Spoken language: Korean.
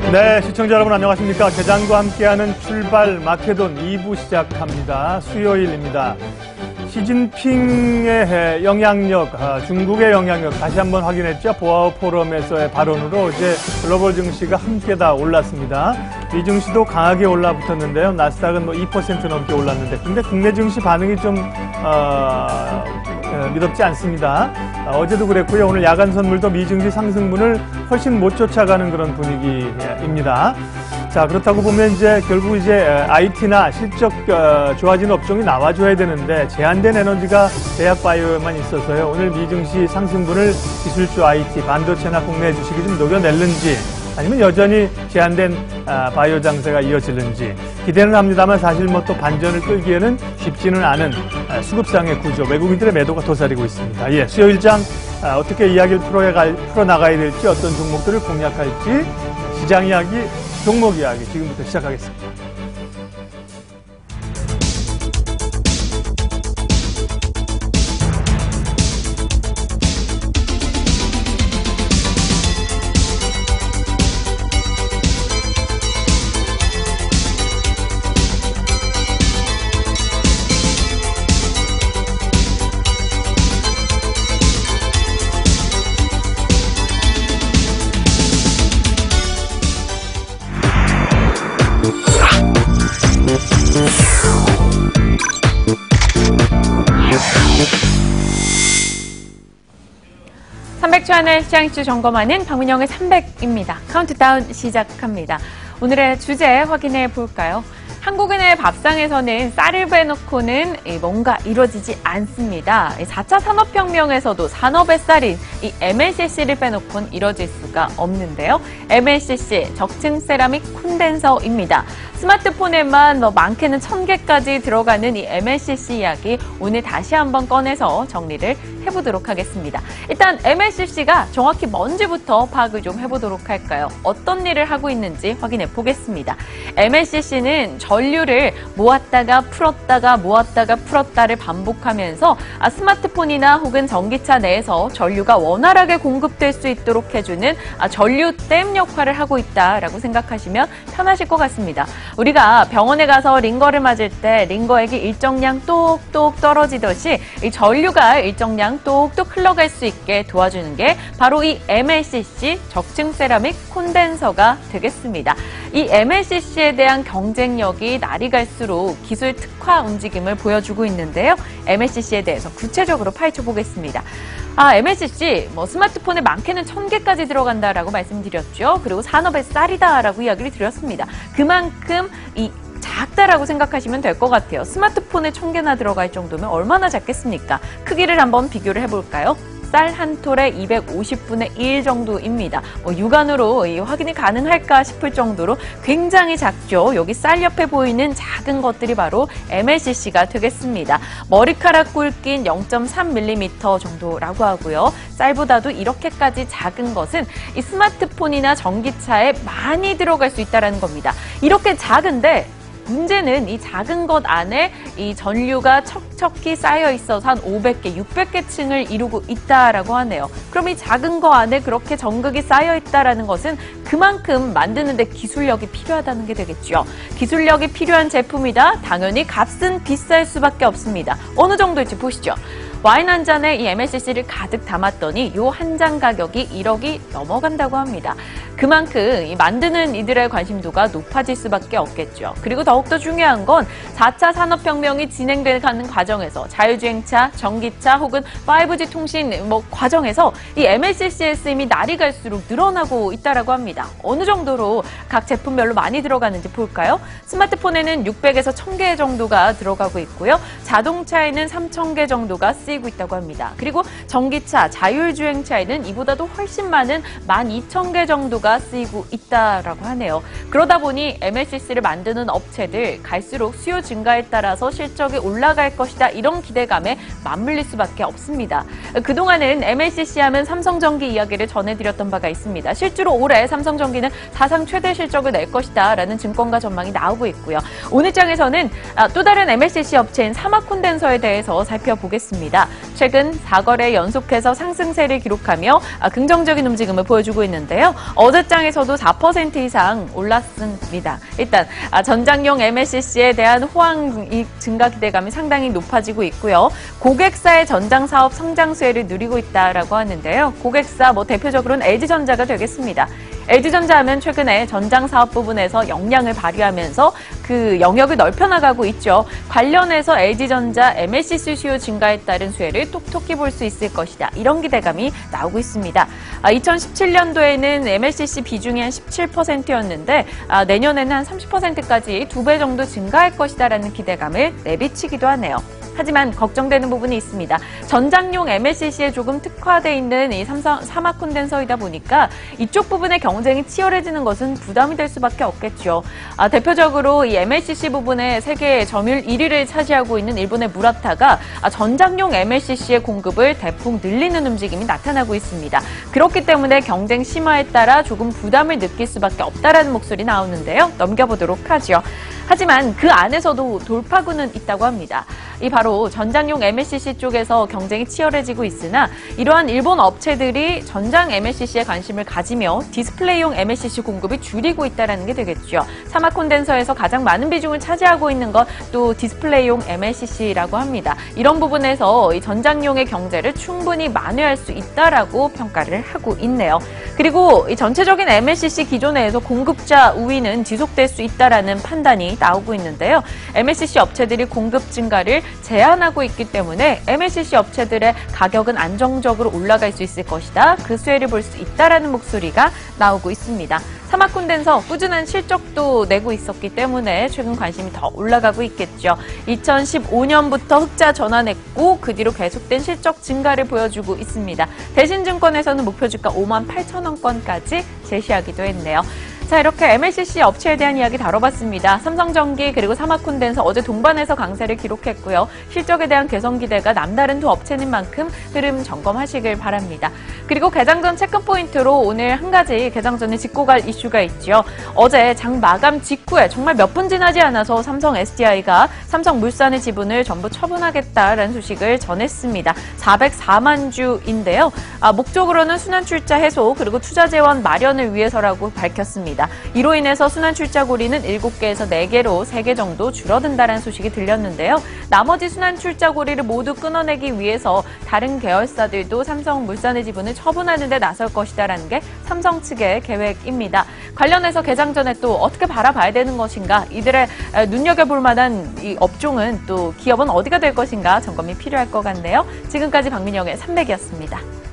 네, 시청자 여러분 안녕하십니까. 개장과 함께하는 출발 마케돈 2부 시작합니다. 수요일입니다. 시진핑의 영향력, 중국의 영향력 다시 한번 확인했죠. 보아오 포럼에서의 발언으로 어제 글로벌 증시가 함께 다 올랐습니다. 미 증시도 강하게 올라붙었는데요. 나스닥은 2% 넘게 올랐는데, 근데 국내 증시 반응이 좀 미덥지 않습니다. 어제도 그랬고요. 오늘 야간 선물도 미 증시 상승분을 훨씬 못 쫓아가는 그런 분위기입니다. 자, 그렇다고 보면 이제 결국 이제 IT나 실적 좋아지는 업종이 나와줘야 되는데 제한된 에너지가 대학바이오에만 있어서요. 오늘 미 증시 상승분을 기술주 IT, 반도체나 국내 주식이 좀 녹여낼는지 아니면 여전히 제한된 바이오 장세가 이어질는지 기대는 합니다만 사실 뭐 또 반전을 끌기에는 쉽지는 않은 수급상의 구조, 외국인들의 매도가 도사리고 있습니다. 예, 수요일장 어떻게 이야기를 풀어나가야 될지, 어떤 종목들을 공략할지, 시장 이야기, 종목 이야기 지금부터 시작하겠습니다. 주안의 시장 이슈 점검하는 박민영의 300입니다. 카운트다운 시작합니다. 오늘의 주제 확인해 볼까요? 한국인의 밥상에서는 쌀을 빼놓고는 뭔가 이루어지지 않습니다. 4차 산업혁명에서도 산업의 쌀인 이 MLCC를 빼놓고는 이루어질 수가 없는데요. MLCC, 적층 세라믹 콘덴서입니다. 스마트폰에만 많게는 1000개까지 들어가는 이 MLCC 이야기 오늘 다시 한번 꺼내서 정리를 해보도록 하겠습니다. 일단 MLCC가 정확히 뭔지부터 파악을 좀 해보도록 할까요? 어떤 일을 하고 있는지 확인해 보겠습니다. MLCC는 전류를 모았다가 풀었다가 모았다가 풀었다를 반복하면서 스마트폰이나 혹은 전기차 내에서 전류가 원활하게 공급될 수 있도록 해주는 전류댐 역할을 하고 있다라고 생각하시면 편하실 것 같습니다. 우리가 병원에 가서 링거를 맞을 때 링거액이 일정량 똑똑 떨어지듯이 이 전류가 일정량 똑똑 흘러갈 수 있게 도와주는 게 바로 이 MLCC, 적층 세라믹 콘덴서가 되겠습니다. 이 MLCC에 대한 경쟁력이 날이 갈수록 기술 특화 움직임을 보여주고 있는데요. MLCC에 대해서 구체적으로 파헤쳐 보겠습니다. MLCC, 스마트폰에 많게는 1000개까지 들어간다라고 말씀드렸죠. 그리고 산업의 쌀이다라고 이야기를 드렸습니다. 그만큼 작다라고 생각하시면 될 것 같아요. 스마트폰에 1000개나 들어갈 정도면 얼마나 작겠습니까? 크기를 한번 비교를 해볼까요? 쌀 한 톨에 250분의 1 정도입니다. 육안으로 확인이 가능할까 싶을 정도로 굉장히 작죠. 여기 쌀 옆에 보이는 작은 것들이 바로 MLCC가 되겠습니다. 머리카락 굵긴 0.3mm 정도라고 하고요. 쌀보다도 이렇게까지 작은 것은 이 스마트폰이나 전기차에 많이 들어갈 수 있다는 겁니다. 이렇게 작은데 문제는 이 작은 것 안에 이 전류가 척척히 쌓여 있어서 한 500개, 600개 층을 이루고 있다라고 하네요. 그럼 이 작은 거 안에 그렇게 전극이 쌓여 있다라는 것은 그만큼 만드는데 기술력이 필요하다는 게 되겠죠. 기술력이 필요한 제품이다. 당연히 값은 비쌀 수밖에 없습니다. 어느 정도일지 보시죠. 와인 한 잔에 이 MLCC를 가득 담았더니 요 한 잔 가격이 1억이 넘어간다고 합니다. 그만큼 이 만드는 이들의 관심도가 높아질 수밖에 없겠죠. 그리고 더욱더 중요한 건 4차 산업혁명이 진행되는 과정에서 자율주행차, 전기차 혹은 5G 통신 과정에서 이 MLCC의 쓰임이 날이 갈수록 늘어나고 있다라고 합니다. 어느 정도로 각 제품별로 많이 들어가는지 볼까요? 스마트폰에는 600에서 1000개 정도가 들어가고 있고요. 자동차에는 3000개 정도가 쓰이고 있다고 합니다. 그리고 전기차, 자율주행차에는 이보다도 훨씬 많은 12,000개 정도가 쓰이고 있다라고 하네요. 그러다 보니 MLCC를 만드는 업체들 갈수록 수요 증가에 따라서 실적이 올라갈 것이다. 이런 기대감에 맞물릴 수밖에 없습니다. 그동안은 MLCC 하면 삼성전기 이야기를 전해드렸던 바가 있습니다. 실제로 올해 삼성전기는 사상 최대 실적을 낼 것이다 라는 증권가 전망이 나오고 있고요. 오늘 장에서는 또 다른 MLCC 업체인 사마콘덴서에 대해서 살펴보겠습니다. 있습니다. 최근 4거래 연속해서 상승세를 기록하며 긍정적인 움직임을 보여주고 있는데요. 어제장에서도 4% 이상 올랐습니다. 일단 전장용 MLCC에 대한 호황 증가 기대감이 상당히 높아지고 있고요. 고객사의 전장 사업 성장 수혜를 누리고 있다라고 하는데요. 고객사 대표적으로는 LG전자가 되겠습니다. LG전자 하면 최근에 전장 사업 부분에서 역량을 발휘하면서 그 영역을 넓혀나가고 있죠. 관련해서 LG전자 MLCC 수요 증가에 따른 수혜를 톡톡히 볼 수 있을 것이다. 이런 기대감이 나오고 있습니다. 2017년도에는 MLCC 비중이 한 17%였는데 내년에는 한 30%까지 2배 정도 증가할 것이다라는 기대감을 내비치기도 하네요. 하지만 걱정되는 부분이 있습니다. 전장용 MLCC에 조금 특화되어 있는 이 삼성 사막 콘덴서이다 보니까 이쪽 부분의 경쟁이 치열해지는 것은 부담이 될 수밖에 없겠죠. 대표적으로 이 MLCC 부분에 세계 점유율 1위를 차지하고 있는 일본의 무라타가 전장용 MLCC의 공급을 대폭 늘리는 움직임이 나타나고 있습니다. 그렇기 때문에 경쟁 심화에 따라 조금 부담을 느낄 수밖에 없다라는 목소리 나오는데요. 넘겨보도록 하죠. 하지만 그 안에서도 돌파구는 있다고 합니다. 이 바로 전장용 MLCC 쪽에서 경쟁이 치열해지고 있으나 이러한 일본 업체들이 전장 MLCC에 관심을 가지며 디스플레이용 MLCC 공급을 줄이고 있다는 게 되겠죠. 사막 콘덴서에서 가장 많은 비중을 차지하고 있는 것 또 디스플레이용 MLCC라고 합니다. 이런 부분에서 이 전장용의 경제를 충분히 만회할 수 있다라고 평가를 하고 있네요. 그리고 이 전체적인 MLCC 기조 내에서 공급자 우위는 지속될 수 있다라는 판단이 나오고 있는데요. MLCC 업체들이 공급 증가를 제한하고 있기 때문에 MLCC 업체들의 가격은 안정적으로 올라갈 수 있을 것이다. 그 수혜를 볼 수 있다라는 목소리가 나오고 있습니다. 사막 콘덴서 꾸준한 실적도 내고 있었기 때문에 최근 관심이 더 올라가고 있겠죠. 2015년부터 흑자 전환했고 그 뒤로 계속된 실적 증가를 보여주고 있습니다. 대신증권에서는 목표주가 58,000원권까지 제시하기도 했네요. 자, 이렇게 MLCC 업체에 대한 이야기 다뤄봤습니다. 삼성전기 그리고 사막콘덴서 어제 동반해서 강세를 기록했고요. 실적에 대한 개선 기대가 남다른 두 업체인 만큼 흐름 점검하시길 바랍니다. 그리고 개장전 체크포인트로 오늘 한 가지 개장전을 짚고 갈 이슈가 있죠. 어제 장 마감 직후에 정말 몇 분 지나지 않아서 삼성 SDI가 삼성물산의 지분을 전부 처분하겠다라는 소식을 전했습니다. 404만 주인데요. 목적으로는 순환출자 해소 그리고 투자 재원 마련을 위해서라고 밝혔습니다. 이로 인해서 순환출자고리는 7개에서 4개로 3개 정도 줄어든다는 소식이 들렸는데요. 나머지 순환출자고리를 모두 끊어내기 위해서 다른 계열사들도 삼성물산의 지분을 처분하는 데 나설 것이다라는 게 삼성 측의 계획입니다. 관련해서 개장 전에 또 어떻게 바라봐야 되는 것인가, 이들의 눈여겨볼 만한 이 업종은 또 기업은 어디가 될 것인가 점검이 필요할 것 같네요. 지금까지 박민영의 300이었습니다.